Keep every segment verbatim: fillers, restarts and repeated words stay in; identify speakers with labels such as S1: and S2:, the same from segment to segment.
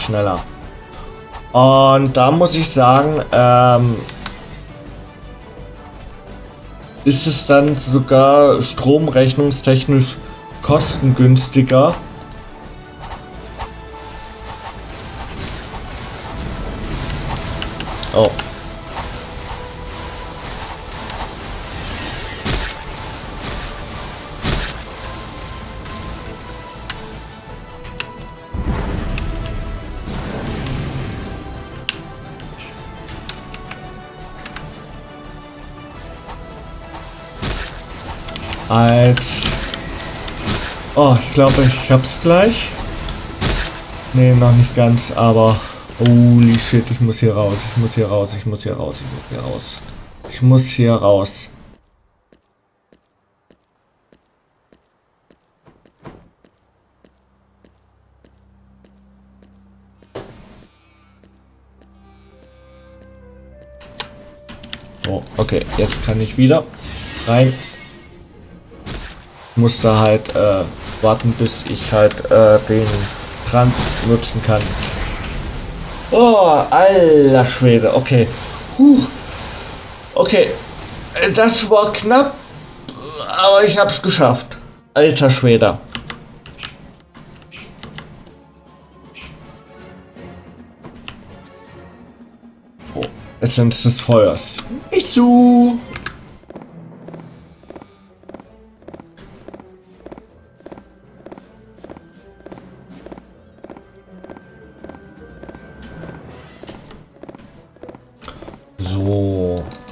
S1: schneller. Und da muss ich sagen, ähm, ist es dann sogar stromrechnungstechnisch kostengünstiger. Oh. Als... Oh, ich glaube, ich hab's gleich. Nee, noch nicht ganz, aber... Holy shit, ich muss hier raus, ich muss hier raus, ich muss hier raus, ich muss hier raus. Ich muss hier raus. Oh, okay, jetzt kann ich wieder rein. Ich muss da halt äh, warten, bis ich halt äh, den Trank nutzen kann. Oh, alter Schwede, okay. Huh. Okay, das war knapp, aber ich hab's geschafft. Alter Schwede. Oh, Essenz des Feuers. Ich so. So.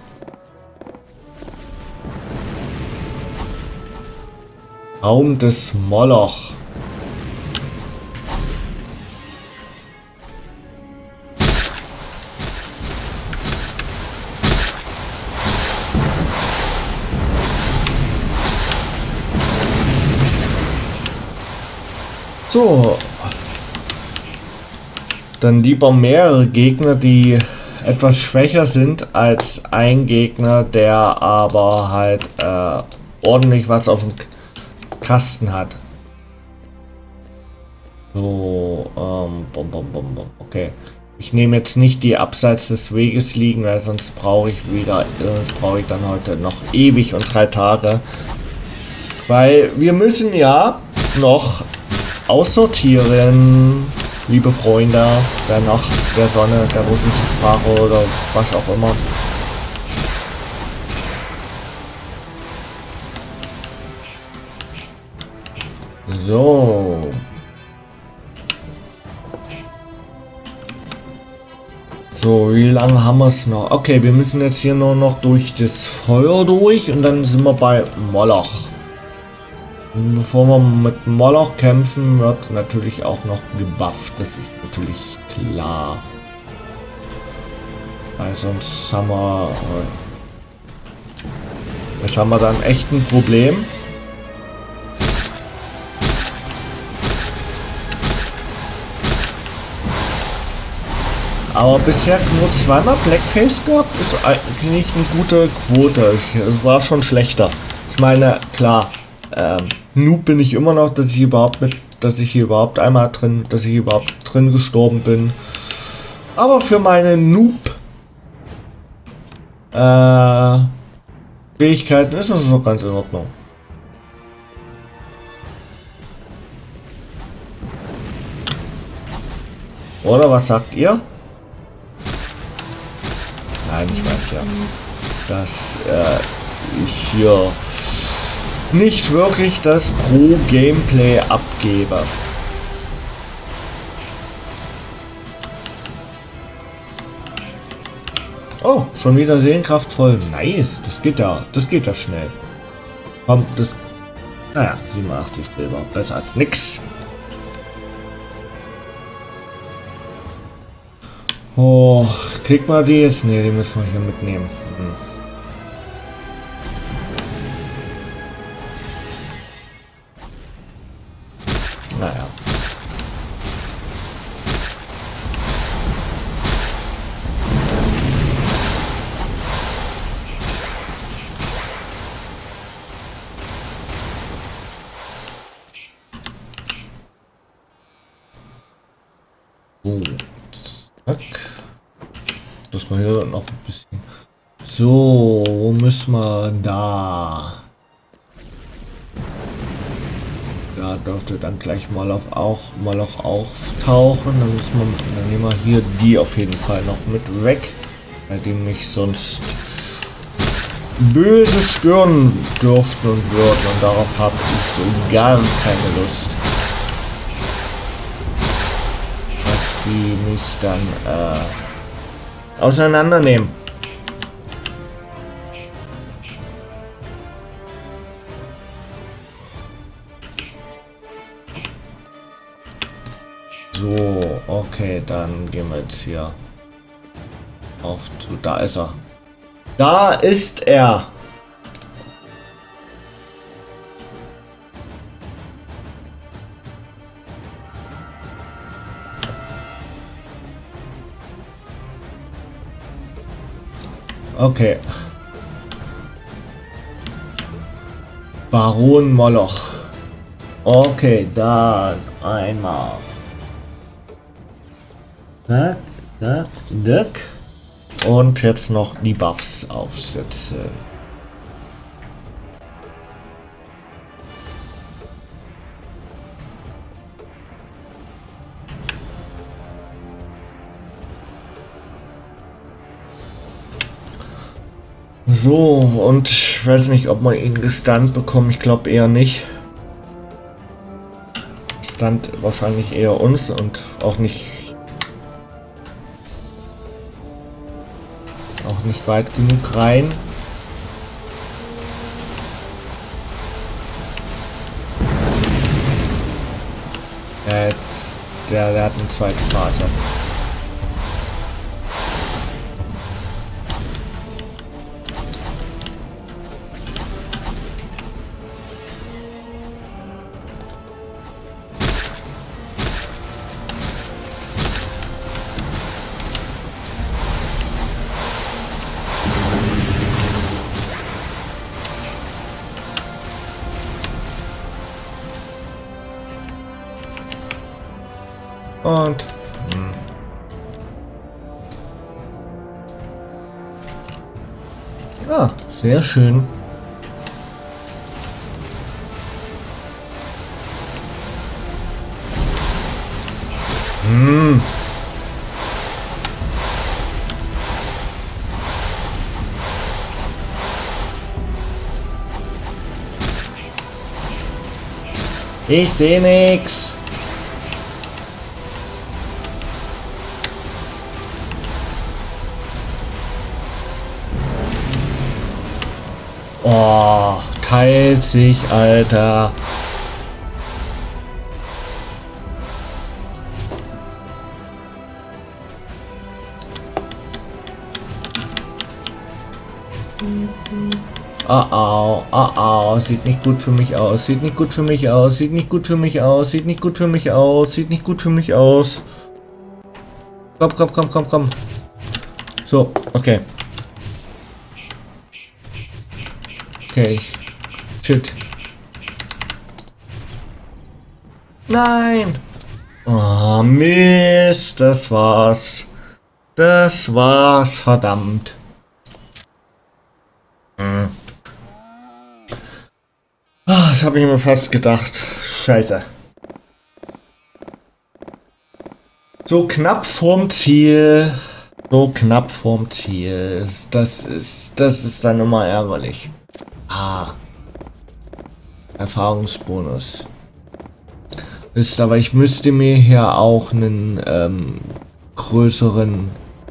S1: Raum des Moloch. So. Dann lieber mehrere Gegner, die etwas schwächer sind als ein Gegner, der aber halt äh, ordentlich was auf dem Kasten hat. So, ähm, bom, bom, bom, bom. Okay. Ich nehme jetzt nicht die abseits des Weges liegen, weil sonst brauche ich wieder, sonst brauche ich dann heute noch ewig und drei Tage. Weil wir müssen ja noch aussortieren, liebe Freunde, der Nacht, der Sonne, der russischen Sprache oder was auch immer. So. So, wie lange haben wir es noch? Okay, wir müssen jetzt hier nur noch durch das Feuer durch und dann sind wir bei Moloch. Und bevor wir mit Moloch kämpfen, wird natürlich auch noch gebufft. Das ist natürlich klar. Weil sonst haben wir... Jetzt haben wir dann echt ein Problem. Aber bisher nur zweimal Blackface gehabt, ist eigentlich eine gute Quote. Es war schon schlechter. Ich meine, klar, ähm, Noob bin ich immer noch, dass ich überhaupt mit, dass ich hier überhaupt einmal drin, dass ich überhaupt drin gestorben bin. Aber für meine Noob äh, Fähigkeiten ist das noch ganz in Ordnung. Oder was sagt ihr? Nein, ich weiß ja, dass äh, ich hier nicht wirklich das Pro-Gameplay abgebe. Oh, schon wieder seelenkraftvoll. Nice, das geht ja, das geht ja schnell. Komm, das... Naja, siebenundachtzig Silber, besser als nix. Oh, kriegt man die jetzt? Ne, die müssen wir hier mitnehmen. Hm. Naja. So, zack. Das mal hier noch ein bisschen. So, wo müssen wir da? Da dürfte dann gleich mal auf auch mal auch auftauchen. Dann müssen wir, dann nehmen wir hier die auf jeden Fall noch mit weg, weil die mich sonst böse stören dürften und würden. Und darauf habe ich so gar keine Lust, dass die mich dann äh, auseinandernehmen. So, okay, dann gehen wir jetzt hier auf zu. Da ist er. Da ist er. Okay. Baron Moloch. Okay, dann einmal. Zack, zack, zack. Und jetzt noch die Buffs aufsetzen. So, und ich weiß nicht, ob man ihn gestunt bekommt. Ich glaube eher nicht. Stunt wahrscheinlich eher uns und auch nicht auch nicht weit genug rein. Äh, der, der hat eine zweite Phase. Und hm. Ah, sehr schön. Hm. Ich sehe nichts. Oh, teilt sich, Alter. Oh, oh, oh, oh, sieht nicht gut für mich aus, sieht nicht gut für mich aus, sieht nicht gut für mich aus, sieht nicht gut für mich aus, sieht nicht gut für mich aus. Komm, komm, komm, komm, komm. So, okay. Okay. Shit. Nein! Oh, Mist, das war's. Das war's, verdammt. Hm. Oh, das habe ich mir fast gedacht. Scheiße. So knapp vorm Ziel. So knapp vorm Ziel. Das ist, das ist dann immer ärgerlich. Ah. Erfahrungsbonus. Ist aber ich müsste mir hier auch einen ähm, größeren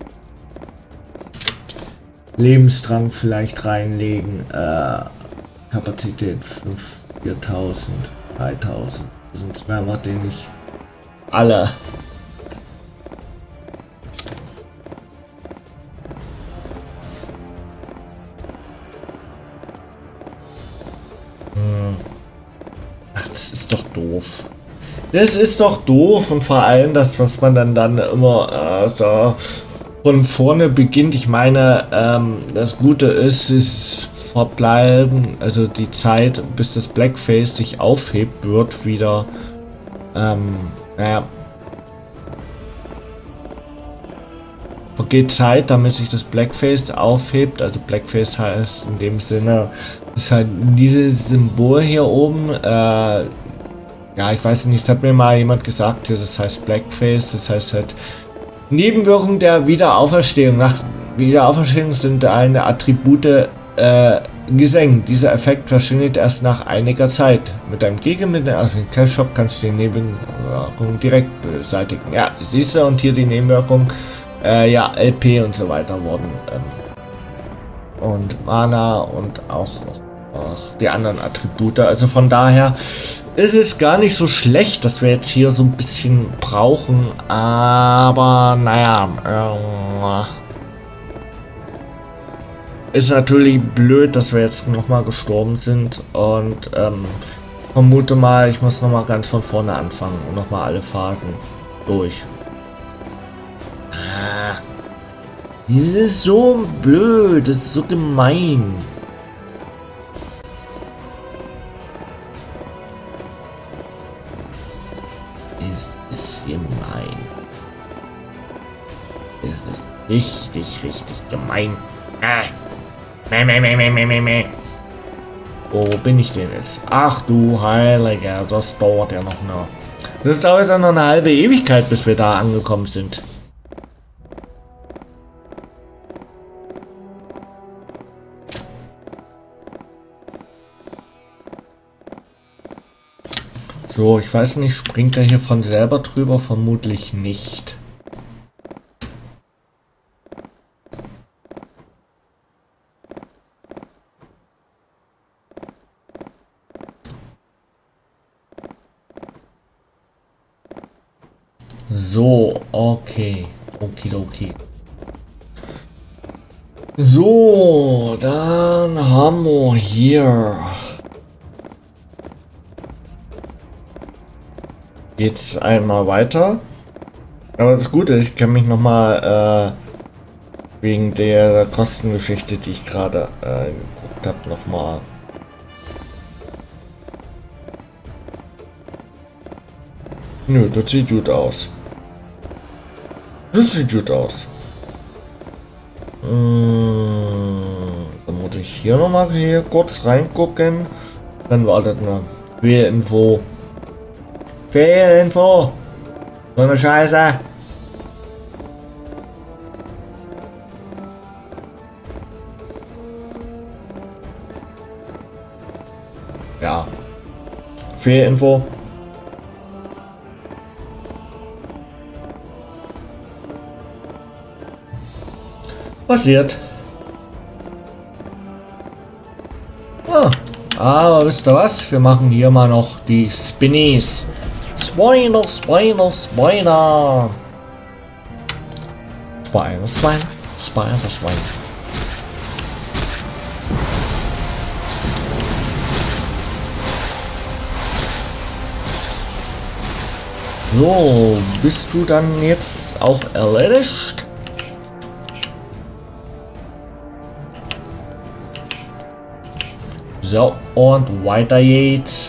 S1: Lebensdrang vielleicht reinlegen. Äh, Kapazität fünf, viertausend, dreitausend. Sonst werden wir den nicht alle. Ach, das ist doch doof. Das ist doch doof und vor allem das, was man dann dann immer äh, so von vorne beginnt. Ich meine, ähm, das Gute ist, ist verbleiben, also die Zeit, bis das Blackface sich aufhebt, wird wieder, ähm, naja, vergeht Zeit, damit sich das Blackface aufhebt. Also Blackface heißt in dem Sinne, ist halt dieses Symbol hier oben. Äh, ja, ich weiß nicht, das hat mir mal jemand gesagt, das heißt Blackface, das heißt halt Nebenwirkung der Wiederauferstehung. Nach Wiederauferstehung sind eine Attribute äh, gesenkt. Dieser Effekt verschwindet erst nach einiger Zeit. Mit einem Gegenmittel, also im Cash Shop, kannst du die Nebenwirkung direkt beseitigen. Ja, siehst du, und hier die Nebenwirkung, äh, ja, L P und so weiter wurden. Ähm, und Mana und auch, auch die anderen Attribute. Also von daher ist es gar nicht so schlecht, dass wir jetzt hier so ein bisschen brauchen. Aber naja, äh, ist natürlich blöd, dass wir jetzt nochmal gestorben sind und ähm, vermute mal, ich muss nochmal ganz von vorne anfangen und nochmal alle Phasen durch. Ah, das ist so blöd, das ist so gemein. Es ist gemein. Es ist richtig, richtig gemein. Ah. Meh, meh, meh, meh, meh, meh. Wo bin ich denn jetzt? Ach du Heiliger, das dauert ja noch eine. Das dauert dann noch eine halbe Ewigkeit, bis wir da angekommen sind. So, ich weiß nicht, springt er hier von selber drüber? Vermutlich nicht. So, okay. Okidoki. So, dann haben wir hier. Geht's einmal weiter. Aber das Gute ist, ich kann mich nochmal äh, wegen der Kostengeschichte, die ich gerade äh, geguckt habe, nochmal. Nö, das sieht gut aus. Das sieht gut aus. Hm, dann muss ich hier nochmal hier kurz reingucken. Dann war das eine Fehlinfo. Fehlinfo! So eine Scheiße! Ja. Fehlinfo. Passiert. Ah, aber wisst ihr was? Wir machen hier mal noch die Spinnies. Spider, Spider, Spider. Spider, Spider, Spider, Spider. So, bist du dann jetzt auch erledigt? So, und weiter geht's.